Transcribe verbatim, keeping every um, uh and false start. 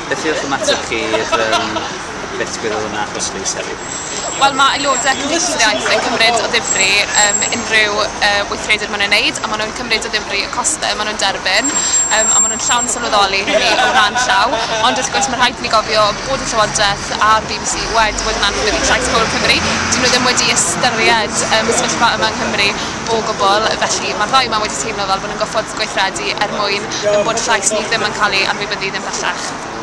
Beth yw'ch ymateb chi i'r um, beth digwyddodd yna achos Lys heddiw? Wel, mae aelodau Cymdeithas yn cymryd o ddifri um, unrhyw uh, weithredydd maen nhw'n wneud, a maen nhw'n cymryd o ddifri y costau maen nhw'n derbyn, um, a maen nhw'n llawn sylweddoli hynny o ran llaw. Ond wrth gwrs, mae rhaid i ni gofio bod y Llywodraeth a'r B B C wedi bod yn anwybyddu llais pobl Cymru. Dyn nhw ddim wedi ystyried um, y sefyllfa yma yng Nghymru o gwbl, felly mae'r ddau yma wedi teimlo fel bod nhw'n goffod gweithredu er mwyn bod llais ni ddim yn cael ei anwybyddu ddim bellach.